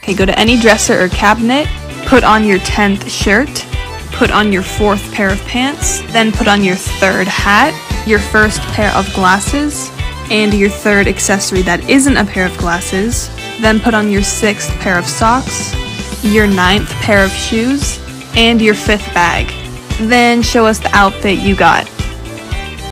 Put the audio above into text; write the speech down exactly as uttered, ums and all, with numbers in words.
Okay, go to any dresser or cabinet, put on your tenth shirt, put on your fourth pair of pants, then put on your third hat, your first pair of glasses, and your third accessory that isn't a pair of glasses, then put on your sixth pair of socks, your ninth pair of shoes, and your fifth bag. Then show us the outfit you got.